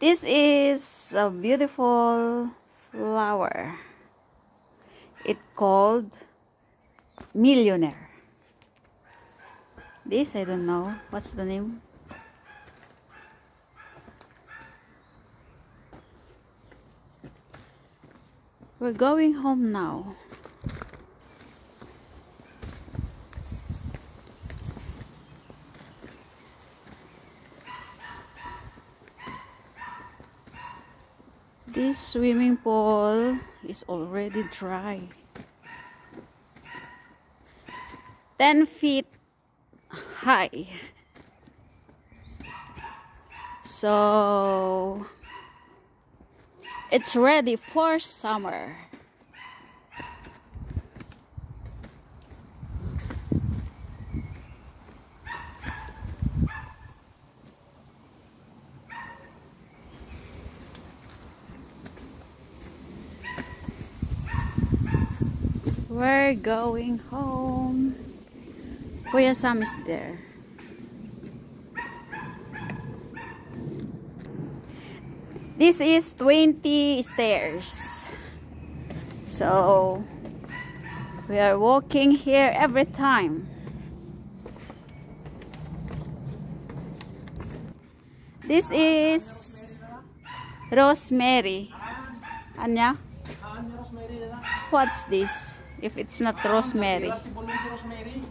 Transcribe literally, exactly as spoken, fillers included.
This is a beautiful flower. It's called millionaire. This, I don't know. What's the name? We're going home now. This swimming pool is already dry. ten feet high. So it's ready for summer. We're going home. Kuya Sam is there. This is twenty stairs. So we are walking here every time. This is rosemary. Anya? What's this? If it's not rosemary.